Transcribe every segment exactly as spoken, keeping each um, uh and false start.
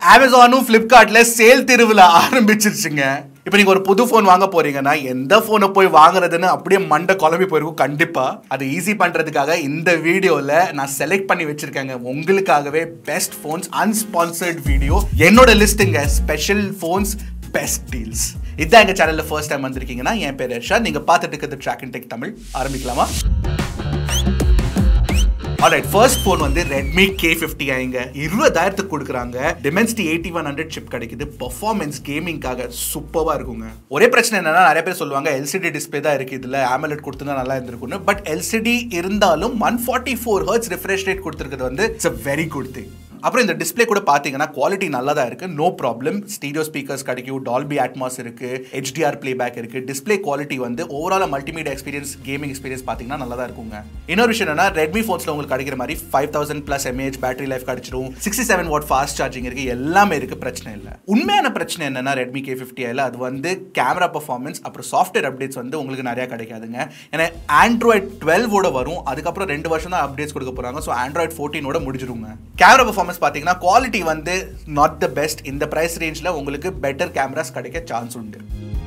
அமேசானும் Flipkartல sale திருவிழா ஆரம்பிச்சிருச்சுங்க. இப்போ நீங்க ஒரு புது ஃபோன் வாங்க போறீங்கன்னா எந்த ஃபோனை போய் வாங்குறதுன்னு அப்படியே மண்டை குழம்பி போயிருக்கும். கண்டிப்பா அது ஈஸி பண்றதுக்காக இந்த வீடியோல நான் செலக்ட் பண்ணி வச்சிருக்கேங்க உங்களுக்காகவே பெஸ்ட் ஃபோன்ஸ் அன்ஸ்பான்சர்ட் வீடியோ. என்னோட லிஸ்ட்டுங்க ஸ்பெஷல் ஃபோன்ஸ் பெஸ்ட் டீல்ஸ். இதான் எங்க சேனல்ல ஃபர்ஸ்ட் டைம் வந்திருக்கீங்கன்னா என் பேர் ஹர்ஷா. நீங்க பார்த்துட்டு இருக்கிறது ட்ராக்கின் டெக் தமிழ். ஆரம்பிக்கலாமா? Alright, first phone வந்து Redmi K fifty ஐங்க இருபதாயிரத்துக்கு கொடுக்குறாங்க. Dimensity eighty-one hundred chip கிடைக்குது. பெர்ஃபார்மன்ஸ் கேமிங்காக சூப்பரா இருக்குங்க. ஒரே பிரச்சனை என்னன்னா நிறைய பேர் சொல்லுவாங்க L C D டிஸ்ப்ளே தான் இருக்கு இதுல AMOLED கொடுத்தா நல்லா இருந்திருக்கும்னு. பட் L C D இருந்தாலும் one forty-four hertz refresh rate கொடுத்திருக்கிறது வந்து it's a very good thing. அப்புறம் இந்த டிஸ்ப்ளே கூட பாத்தீங்கன்னா குவாலிட்டி நல்லா தான் இருக்கு. No problem. ஸ்டீரியோ ஸ்பீக்கர்ஸ் கிடைக்கும், டால்பி அட்மாஸ் இருக்கு, H D R பிளேபேக் இருக்கு. டிஸ்ப்ளே குவாலிட்டி வந்து overall multimedia experience gaming experience பாத்தீங்கன்னா நல்லா தான் இருக்குங்க. இன்னொரு விஷயம் என்னன்னா ரெட்மி ஃபோன்ஸ்ல உங்களுக்கு கிடைக்கிற மாதிரி five thousand plus mAh battery life கிடைச்சிரும். sixty-seven watt ஃபாஸ்ட் சார்ஜிங் இருக்கு. எல்லாமே இருக்கு, பிரச்சனை இல்லை. உண்மையான பிரச்சனை என்னன்னா ரெட்மி K fifty ஐல அது வந்து கேமரா பெர்ஃபார்மன்ஸ் அப்புறம் சாஃப்ட்வேர் அப்டேட்ஸ் வந்து உங்களுக்கு நிறைய கிடைக்காதுங்க. ஏன்னா ஆண்ட்ராய்ட் twelve ஓட வரும், அதுக்கப்புறம் ரெண்டு வருஷம் தான் அப்டேட்ஸ் கொடுக்க போறாங்க. ஸோ ஆண்ட்ராய்ட் fourteen ஓட முடிஞ்சிருங்க. கேமரா பெர்ஃபார்மன்ஸ் பாத்தீங்கன்னா குவாலிட்டி வந்து நாட் த பெஸ்ட். இந்த பிரைஸ் ரேஞ்ச்ல உங்களுக்கு பெட்டர் கேமராஸ் கிடைக்க சான்ஸ் உண்டு.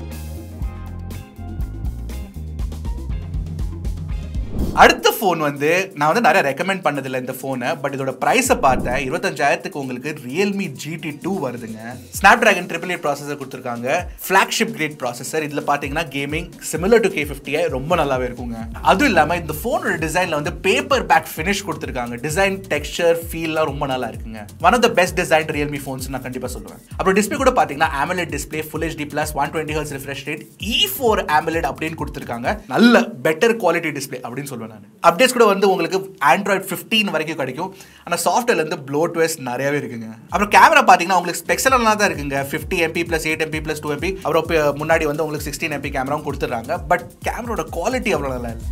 அடுத்த ஃபோன் வந்து நான் வந்து நிறைய ரெக்கமெண்ட் பண்ணதில்லை இந்த ஃபோனை. பட் இதோட ப்ரைஸை பார்த்தேன் இருபத்தஞ்சாயிரத்துக்கு உங்களுக்கு ரியல்மி G T two வருதுங்க. ஸ்னாப்டிராகன் ட்ரிபிள் எயிட் ப்ராசஸர் கொடுத்துருக்காங்க. Flagship grade processor. இதில் பார்த்தீங்கன்னா gaming similar to K fifty ரொம்ப நல்லாவே இருக்குங்க. அதுவும் இல்லாமல் இந்த ஃபோனோட டிசைனில் வந்து பேப்பர் பேக் ஃபினிஷ் கொடுத்துருக்காங்க. டிசைன் டெக்ஸ்சர் ஃபீல்லாம் ரொம்ப நல்லா இருக்குங்க. One of the best design Realme phones நான் கண்டிப்பாக சொல்லுவேன். அப்புறம் டிஸ்பிளே கூட பார்த்தீங்கன்னா AMOLED display full H D plus one twenty hertz refresh rate E four AMOLED அப்படின்னு கொடுத்துருக்காங்க. நல்ல பெட்டர் குவாலிட்டி டிஸ்பிளே அப்படின்னு சொல்லுவேன். அப்டேட்ஸ் கூட வந்து உங்களுக்கு ஆண்ட்ராய்ட் fifteen வரைக்கும் கிடைக்கும். ஆனால் சாஃப்ட்வேர்ல இருந்து ப்ளோட்வேர்ஸ் நிறையவே இருக்குங்க. அப்புறம் கேமரா பார்த்தீங்கன்னா உங்களுக்கு ஸ்பெக்ஸலா தான் இருக்குங்க. fifty M P plus eight M P plus two M P. அப்புறம் முன்னாடி வந்து உங்களுக்கு sixteen M P கேமராவும் கொடுத்துறாங்க. பட் கேமராவோட குவாலிட்டி அவ்வளோ நல்லா இல்லை.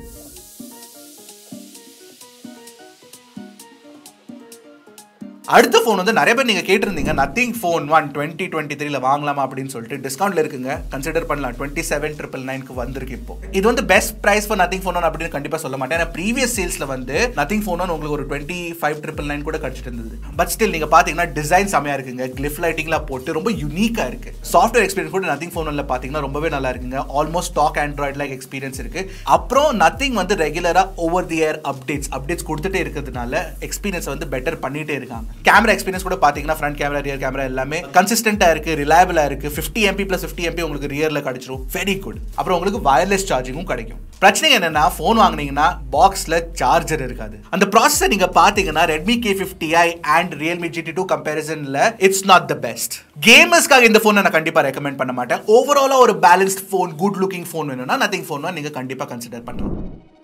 அடுத்த ஃபோன் வந்து நிறைய பேர் நீங்க கேட்டிருந்தீங்க nothing phone one twenty twenty த்ரீல வாங்கலாமா அப்படின்னு சொல்லிட்டு. டிஸ்கவுண்ட்ல இருக்குங்க, கன்சிடர் பண்ணலாம். டுவெண்ட்டி செவன் ட்ரிபிள் நைனுக்கு வந்திருக்கு. இப்போ இது வந்து best price for nothing phone one அப்படின்னு கண்டிப்பா சொல்ல மாட்டேன். ஏன்னா ப்ரீவியஸ் சேல்ஸ்ல வந்து நத்திங் ஃபோன் ஒன் உங்களுக்கு ஒரு டுவெண்ட்டி ஃபைவ் ட்ரிபிள் நைன் கூட கிடைச்சிட்டு இருந்தது. பட் ஸ்டில் நீங்க பாத்தீங்கன்னா டிசைன் செமையா இருக்குங்க. கிளிஃப் லைட்டிங்லாம் போட்டு ரொம்ப யூனிக்கா இருக்கு. சாஃப்ட்வேர் எக்ஸ்பீரியன்ஸ் கூட நத்திங் ஃபோன் ஒன்ல பாத்தீங்கன்னா ரொம்பவே நல்லா இருக்குங்க. Almost stock android like experience இருக்கு. அப்புறம் நத்திங் வந்து ரெகுலரா over the air updates updates கொடுத்துட்டே இருக்கிறதுனால எக்ஸ்பீரியன்ஸ் வந்து பெட்டர் பண்ணிட்டே இருக்காங்க. கேமரா எக்ஸ்பீரியன்ஸ் கூட பாத்தீங்கன்னா ஃப்ரண்ட் கேமரா ரியர் கேமரா எல்லாமே கன்சிஸ்டன்ட்டா இருக்கு, ரிலையபிளா இருக்கு. fifty M P plus fifty M P உங்களுக்கு ரியர்ல கிடைச்சிரும். Very good. அப்புறம் உங்களுக்கு வயர்லெஸ் சார்ஜிங்கும் கிடைக்கும். பிரச்சனை என்னன்னா ஃபோன் வாங்குனீங்கன்னா பாக்ஸ்ல சார்ஜர் இருக்காது. அந்த ப்ராசஸர் நீங்க பாத்தீங்கன்னா Redmi K fifty i and Realme G T two கம்பேரிசன்ல இட்ஸ் நாட் த பெஸ்ட். கேமர்ஸ்க்காக இந்த ஃபோனை நான் கண்டிப்பா ரெக்கமெண்ட் பண்ண மாட்டேன். ஓவராலா ஒரு balanced phone, good looking phone வேணும்னா நத்திங் ஃபோன் நீங்க கண்டிப்பா கன்சிடர் பண்ணலாம்.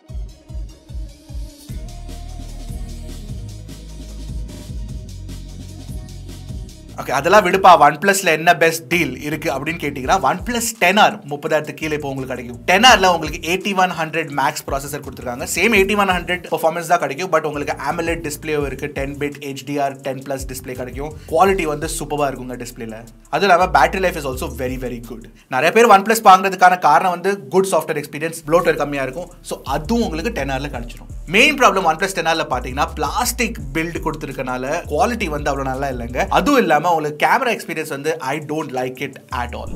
ஓகே, அதெல்லாம் விடுப்பா. ஒன் பிளஸ்ல என்ன பெஸ்ட் டீல் இருக்கு அப்படின்னு கேட்டீங்கன்னா ஒன் பிளஸ் டென் ஆர் முப்பதாயிரத்துக்கு கீழே இப்போ உங்களுக்கு கிடைக்கும். டென் ஆர்ல உங்களுக்கு eighty one hundred max processor கொடுத்துருக்காங்க. Same eighty one hundred performance தான் கிடைக்கும். பட் உங்களுக்கு AMOLED டிஸ்பிளேவும் இருக்கு. Ten bit H D R ten plus display கிடைக்கும். குவாலிட்டி வந்து சூப்பரா இருக்குங்க டிஸ்பிளேல. அதுவும் இல்லாமல் battery life is also very very good. நிறைய பேர் ஒன் பிளஸ் வாங்குறதுக்கான காரணம் வந்து குட் சாஃப்ட்வேர் எக்ஸ்பீரியன்ஸ், ப்ளோட்வேர் கம்மியா இருக்கும். ஸோ அதுவும் உங்களுக்கு டென் ஆர்ல கிடைச்சிடும். Main problem one plus ten ஆர்ல பாத்தீங்கன்னா பிளாஸ்டிக் பில்ட் கொடுத்துருக்கனால குவாலிட்டி வந்து அவ்வளோ நல்லா இல்லைங்க. அதுவும் இல்லாமல் உங்களுக்கு கேமரா எக்ஸ்பீரியன்ஸ் வந்து I don't like it at all.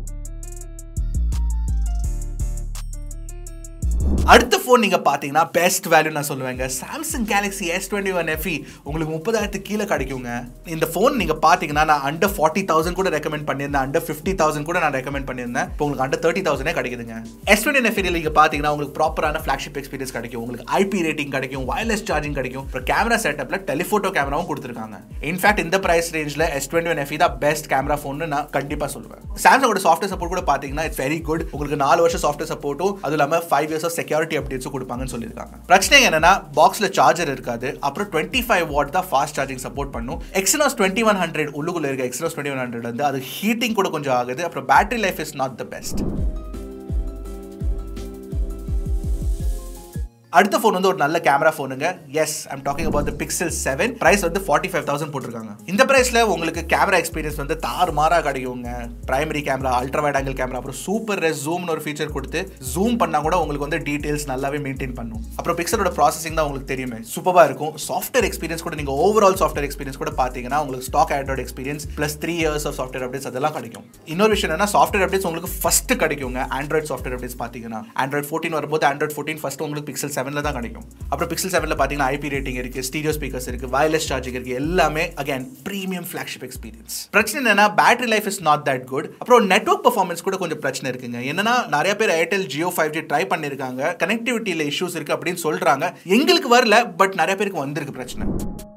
அடுத்த ஃபோன் நீங்க பாத்தீங்கன்னா பெஸ்ட் வேல்யூ நான் சொல்லுவேங்க. Samsung Galaxy S twenty-one F E உங்களுக்கு முப்பதாயிரத்துக்கு கீழே கிடைக்குங்க. இந்த ஃபோன் நீங்க பாத்தீங்கன்னா நான் அண்டர் ஃபார்ட்டி தௌசண்ட் கூட ரெக்கமெண்ட் பண்ணியிருந்தேன், அண்டர் ஃபிஃப்டி தௌசண்ட் கூட நான் ரெக்கமெண்ட் பண்ணியிருந்தேன். இப்போ உங்களுக்கு அண்டர் தேர்ட்டி தௌசண்டே கிடைக்குதுங்க. S twenty-one F E நீங்க பாத்தீங்கன்னா உங்களுக்கு ப்ராப்பரான ஃபிளாக்ஷிப் எக்ஸ்பீரியன்ஸ் கிடைக்கும். உங்களுக்கு I P ரேட்டிங் கிடைக்கும், வயர்லெஸ் சார்ஜிங் கிடைக்கும். அப்புறம் கேமரா செட்டப்ல டெலிஃபோட்டோ கேமராவும் கொடுத்துருக்காங்க. இன்ஃபேக்ட் இந்த பிரைஸ் ரேஞ்ச்ல S twenty-one F E தான் பெஸ்ட் கேமரா ஃபோன் நான் கண்டிப்பா சொல்லுவேன். சாம்சங்கோட சாஃப்ட்வேர் சப்போர்ட் கூட பாத்தீங்கன்னா இட்ஸ் வெரி குட். உங்களுக்கு நாலு வருஷம் சாஃப்ட்வேர் சப்போர்ட்டும் அதுவும் இல்லாம ஃபைவ் இயர்ஸ் ஆஃப் செக்யூரிட்டி அப்டேட்ஸும் கொடுப்பாங்கன்னு சொல்லியிருக்காங்க. பிரச்சனை என்னன்னா பாக்ஸ்ல சார்ஜர் இருக்காது. அப்புறம் டுவெண்ட்டி ஃபைவ் வாட் தான் ஃபாஸ்ட் சார்ஜிங் சப்போர்ட் பண்ணும். Exynos twenty-one hundred உள்ளுக்குள்ள இருக்க Exynos twenty-one hundred வந்து அது ஹீட்டிங் கூட கொஞ்சம் ஆகுது. அப்புறம் battery life is not the best. அடுத்த ஃபோன் வந்து ஒரு நல்ல கேமரா ஃபோனுங்க. Yes, I am talking about the Pixel seven. Price வந்து forty five thousand போட்டுருக்காங்க. இந்த பிரைஸ்ல உங்களுக்கு கேமரா எக்ஸ்பீரியன்ஸ் வந்து தாறுமாறா கிடைக்குங்க. Primary camera, ultra wide angle camera, அப்புறம் சூப்பர் ரெஸ் ஜூம்னு ஒரு ஃபீச்சர் கொடுத்து ஜூம் பண்ணா கூட உங்களுக்கு வந்து டீடைல்ஸ் நல்லாவே மெயின்டைன் பண்ணும். அப்புறம் பிக்சலோட ப்ராசஸிங் தான் உங்களுக்கு தெரியுமே, சூப்பரா இருக்கும். சாஃப்ட்வேர் எக்ஸ்பீரியன்ஸ் கூட நீங்க ஓவரால் சாஃப்ட்வேர் எக்ஸ்பீரியன்ஸ் கூட பாத்தீங்கன்னா உங்களுக்கு stock Android experience plus three years of software updates அதெல்லாம் கிடைக்கும். இன்னொரு விஷயம் என்னன்னா சாஃப்ட்வேர் அப்டேட்ஸ் உங்களுக்கு ஃபர்ஸ்ட் கிடைக்குங்க. ஆண்ட்ராய்ட் சாஃப்ட்வேர் அப்டேட்ஸ் பாத்தீங்கன்னா ஆண்ட்ராய்ட் ஃபோர்டீன் வரும்போது ஆண்ட்ராய்ட் ஃபோர்டீன் ஃபர்ஸ்ட் உங்களுக்கு Pixel seven ல தான் கிடைக்கும். அப்புறம் Pixel seven ல பாத்தீங்கன்னா ஐபி ரேட்டிங் இருக்கு, ஸ்டீரியோ ஸ்பீக்கர்ஸ் இருக்கு, வயர்லெஸ் சார்ஜிங் இருக்கு, எல்லாமே அகைன் பிரீமியம் ஃபிளாக்ஷிப் எக்ஸ்பீரியன்ஸ். பிரச்சனை என்னன்னா battery life is not that good. அப்புறம் நெட்வொர்க் பெர்ஃபார்மன்ஸ் கூட கொஞ்சம் பிரச்சனை இருக்குங்க. என்னன்னா நிறைய பேர் Airtel Jio five G try பண்ணிருக்காங்க, கனெக்டிவிட்டியில இஷ்யூஸ் இருக்கு அப்படின்னு சொல்றாங்க. எங்களுக்கு வரல, பட் நிறைய பேருக்கு வந்திருக்கு பிரச்சனை.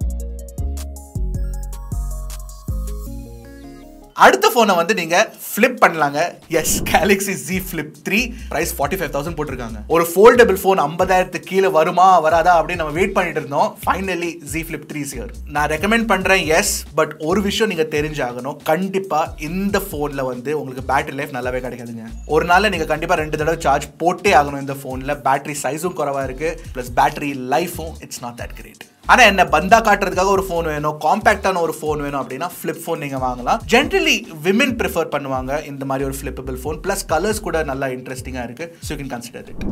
அடுத்த போனை வந்து நீங்க ஃபிளிப் பண்ணலாங்க. Yes, Galaxy Z Flip three. Price forty five thousand போட்டுருக்காங்க. ஒரு ஃபோல்டபிள் போன் ஐம்பதாயிரத்துக்கு கீழே வருமா வராதா அப்படின்னு நம்ம வெயிட் பண்ணிட்டு இருந்தோம். Finally Z Flip three is here. நான் ரெக்கமெண்ட் பண்றேன், எஸ், பட் ஒரு விஷயம் நீங்க தெரிஞ்சாகணும். கண்டிப்பா இந்த போன்ல வந்து உங்களுக்கு பேட்டரி லைஃப் நல்லாவே கிடைக்காதுங்க. ஒரு நாள்ல நீங்க கண்டிப்பா ரெண்டு தடவை சார்ஜ் போட்டே ஆகணும். இந்த போன்ல பேட்டரி சைஸும் குறைவா இருக்கு, பிளஸ் பேட்டரி லைஃபும் இட்ஸ் நாட் தட் கிரேட். ஆனா என்ன பந்தா காட்டுறதுக்காக ஒரு ஃபோன் வேணும், காம்பாக்டான ஒரு ஃபோன் வேணும் அப்படின்னா ஃபிளிப் ஃபோன் நீங்க வாங்கலாம். ஜென்ரலி விமென் ப்ரிஃபர் பண்ணுவாங்க இந்த மாதிரி ஒரு ஃபிளிப்பபிள் ஃபோன். பிளஸ் கலர்ஸ் கூட நல்லா இன்ட்ரெஸ்டிங்கா இருக்கு. So you can consider it.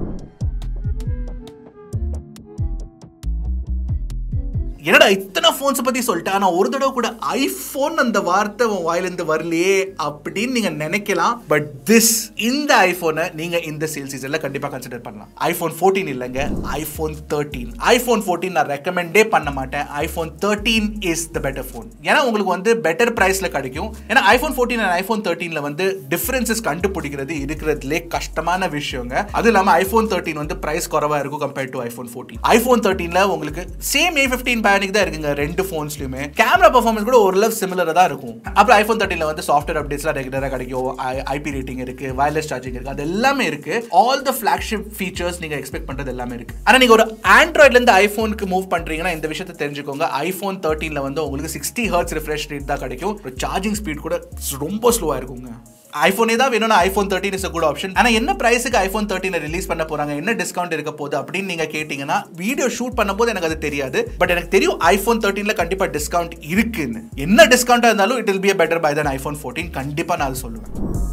என்னடா இத்தனை போன்ஸ் பத்தி சொல்லிட்டு ஆனா ஒரு தடவை கூட ஐபோன் அந்த வார்த்தை உன் வாயிலிருந்து வரலையே அப்படின்னு நீங்க நினைக்கலாம். பட் திஸ் இந்த ஐபோனை நீங்க இந்த சேல் சீசன்ல கண்டிப்பா கன்சிடர் பண்ணலாம். ஐபோன் ஃபோர்டீன் இல்லைங்க, ஐபோன் தேர்ட்டீன். ஐபோன் ஃபோர்டீன் நான் ரெக்கமெண்டே பண்ண மாட்டேன். IPhone thirteen is the better phone. ஏன்னா உங்களுக்கு வந்து பெட்டர் பிரைஸ்ல கிடைக்கும். ஏன்னா ஐபோன் ஃபோர்டீன் அண்ட் ஐபோன் தேர்ட்டீன்ல வந்து டிஃபரன்சஸ் கண்டுபிடிக்கிறது இருக்கிறதுலே கஷ்டமான விஷயங்க. அது இல்லாம ஐபோன் தேர்ட்டீன் வந்து பிரைஸ் குறைவா இருக்கும் compared to iPhone fourteen. IPhone தேர்ட்டீன்ல உங்களுக்கு சேம் ஏ ஃபிஃப்டீன் தான் இருக்குங்க. ரெண்டு போன்ஸ்லயுமே கேமரா பெர்ஃபார்மன்ஸ் கூட ஓரளவு சிமிலரா தான் இருக்கும். அப்புறம் ஐபோன் தேர்ட்டீன்ல வந்து சாஃப்ட்வேர் அப்டேட்ஸ்லாம் ரெகுலரா கிடைக்கும், ஐபி ரேட்டிங் இருக்கு, வயர்லெஸ் சார்ஜிங் இருக்கு, அது எல்லாமே இருக்கு. ஆல் தி ஃபிளாக்ஷிப் ஃபீச்சர்ஸ் நீங்க எக்ஸ்பெக்ட் பண்றது எல்லாமே இருக்கு. ஆனா நீங்க ஒரு ஆண்ட்ராய்ட்ல இருந்து ஐபோனுக்கு மூவ் பண்றீங்கன்னா இந்த விஷயத்தை தெரிஞ்சுக்கோங்க. ஐபோன் தேர்ட்டீன்ல வந்து உங்களுக்கு சிக்ஸ்டி ஹெர்ட்ஸ் ரிஃப்ரெஷ் ரேட் தான் கிடைக்கும். சார்ஜிங் ஸ்பீட் கூட ரொம்ப ஸ்லோவா இருக்குங்க. ஐபோனே தான் வேணும்னா iPhone thirteen is a good option. ஆனா என்ன பிரைஸ்க்கு ஐபோன் தேர்ட்டீன் ரிலீஸ் பண்ண போறாங்க, என்ன டிஸ்கவுண்ட் இருக்க போகுது அப்படின்னு நீங்க கேட்டீங்கன்னா வீடியோ ஷூட் பண்ணும்போது எனக்கு அது தெரியாது. பட் எனக்கு தெரியும் ஐபோன் தேர்ட்டீன்ல கண்டிப்பா டிஸ்கவுண்ட் இருக்குன்னு. என்ன டிஸ்கவுண்டா இருந்தாலும் it will be a better buy than iPhone fourteen. கண்டிப்பா நான் சொல்லுவேன்.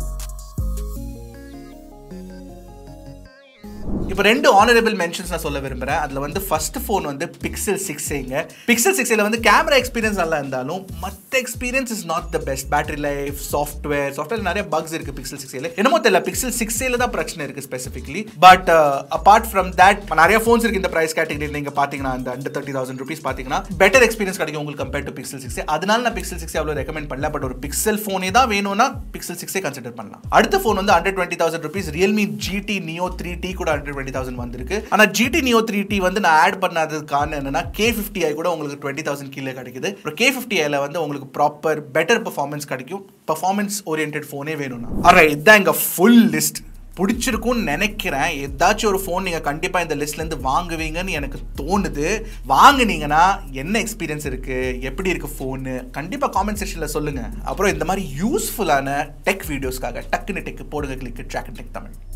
இப்போ ரெண்டு ஆனரபிள் மென்ஷன்ஸ் நான் சொல்ல விரும்புறேன். அதுல வந்து ஃபர்ஸ்ட் ஃபோன் வந்து Pixel six ஏங்க. Pixel six ல வந்து கேமரா எக்ஸ்பீரியன்ஸ் நல்லா இருந்தாலும் மற்ற experience is not the best. Battery life, software software நிறைய பக்ஸ் இருக்கு Pixel six ல. என்னமோ தெரியல, Pixel six ல தான் பிரச்சனை இருக்கு specifically. But apart from that நிறைய ஃபோன்ஸ் இருக்கு இந்த பிரைஸ் கேட்டகரியில். நீங்க பாத்தீங்கன்னா அந்த அண்டர் தேர்ட்டி தௌசண்ட் ருபீஸ் பாத்தீங்கன்னா பெட்டர் எக்ஸ்பீரியன்ஸ் கிடைக்கும் உங்களுக்கு கம்பேர்ட் டு Pixel six. அதனால நான் Pixel six அவ்வளவு ரெக்கமெண்ட் பண்ணல. பட் ஒரு Pixel ஃபோனே தான் வேணும்னா Pixel six கன்சிடர் பண்ணலாம். அடுத்த ஃபோன் வந்து under twenty thousand rupees Realme G T Neo three T கூட அண்டர் டுவெண்ட்டி தௌசண்ட் வந்திருக்கு. ஆனா G T Neo three T வந்து நான் ஆட் பண்ணாததுக்கு காரணம் என்னன்னா K fifty i கூட உங்களுக்கு டுவெண்ட்டி தௌசண்ட் கீழே கிடைக்குது. அப்புறம் K fifty i ல வந்து உங்களுக்கு ப்ராப்பர் பெட்டர் பெர்ஃபார்மன்ஸ் கிடைக்கும். பெர்ஃபார்மன்ஸ் ஓரியன்டட் ஃபோனே வேணும்னா. ஆல்ரைட், இதான் எங்க ஃபுல் லிஸ்ட். பிடிச்சிருக்கும்னு நினைக்கிறேன். ஏதாச்சும் ஒரு ஃபோன் நீங்கள் கண்டிப்பாக இந்த லிஸ்ட்லேருந்து வாங்குவீங்கன்னு எனக்கு தோணுது. வாங்குனீங்கன்னா என்ன எக்ஸ்பீரியன்ஸ் இருக்குது, எப்படி இருக்குது ஃபோனு, கண்டிப்பாக காமெண்ட் செக்ஷனில் சொல்லுங்கள். அப்புறம் இந்த மாதிரி யூஸ்ஃபுல்லான டெக் வீடியோஸ்க்காக டக்குன்னு டெக் போடுங்க, கிளிக் ட்ராக்கின் டெக் தமிழ்.